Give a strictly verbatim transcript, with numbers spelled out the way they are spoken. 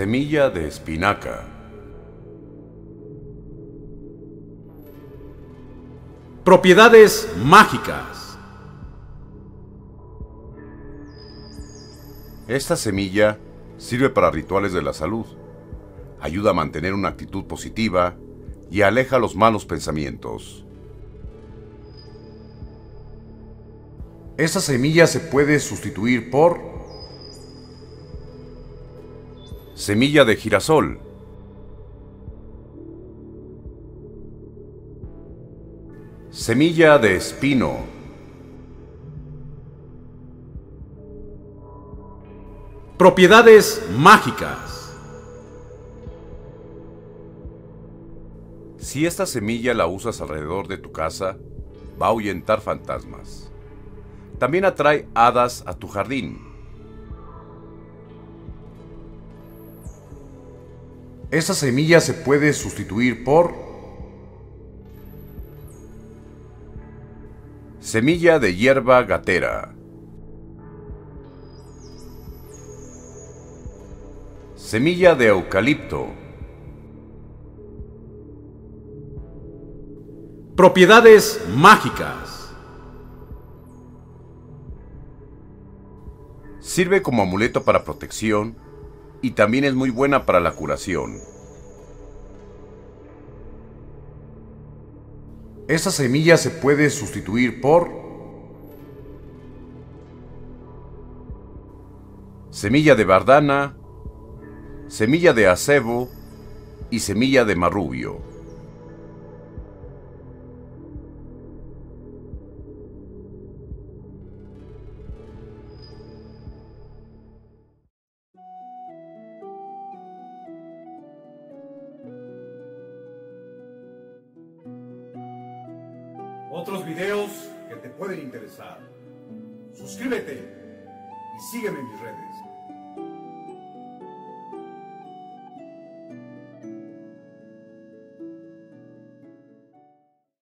Semilla de espinaca. Propiedades mágicas. Esta semilla sirve para rituales de la salud. Ayuda a mantener una actitud positiva y aleja los malos pensamientos. Esta semilla se puede sustituir por semilla de girasol, semilla de espino, Propiedades mágicas. Si esta semilla la usas alrededor de tu casa, va a ahuyentar fantasmas. También atrae hadas a tu jardín. Esta semilla se puede sustituir por semilla de hierba gatera, semilla de eucalipto, Propiedades mágicas. sirve como amuleto para protección y también es muy buena para la curación. Esta semilla se puede sustituir por semilla de bardana, semilla de acebo y semilla de marrubio. Otros videos que te pueden interesar. Suscríbete y sígueme en mis redes.